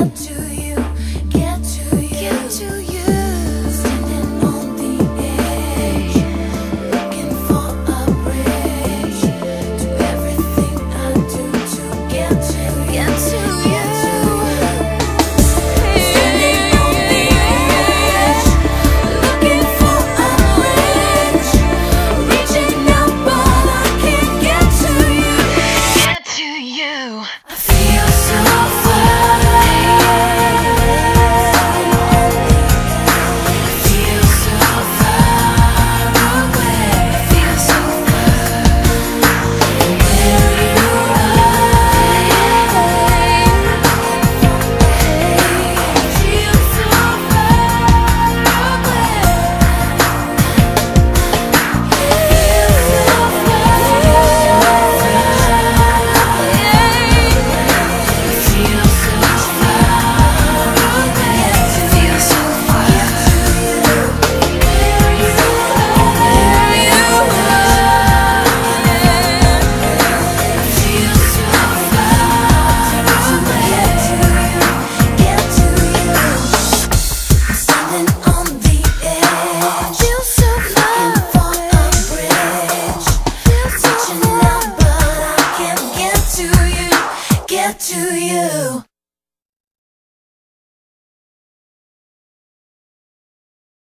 get to you, get to you, get to you. Standing on the edge, looking for a bridge to everything I do to get to you, get to you. Standing on the edge, looking for a bridge, reaching out but I can't get to you, get to you. I feel so far. Feel so far away. Feel so far. Where you feel so far away. Get to you.